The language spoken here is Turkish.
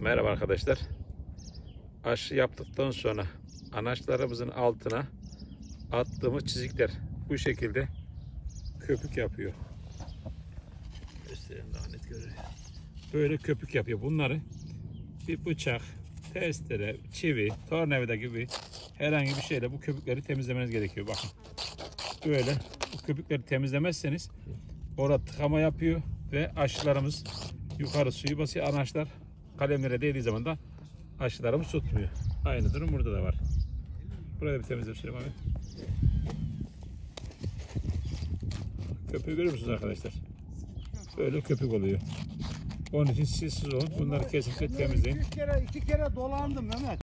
Merhaba arkadaşlar. Aşı yaptıktan sonra anaçlarımızın altına attığımız çizikler bu şekilde köpük yapıyor. Göstereyim daha net görün. Böyle köpük yapıyor. Bunları bir bıçak, testere, çivi, tornavida gibi herhangi bir şeyle bu köpükleri temizlemeniz gerekiyor. Bakın. Böyle bu köpükleri temizlemezseniz orada tıkama yapıyor ve aşılarımız yukarı suyu basıyor. Anaçlar kalemlere değdiği zaman da aşılarımız tutmuyor. Aynı durum burada da var. Buraya bir temizle Süleyman abi. Köpüğü görüyor musunuz arkadaşlar? Böyle köpük oluyor. Onun için siz olun. Bunları kesinlikle temizleyin. İki kere dolandım Mehmet.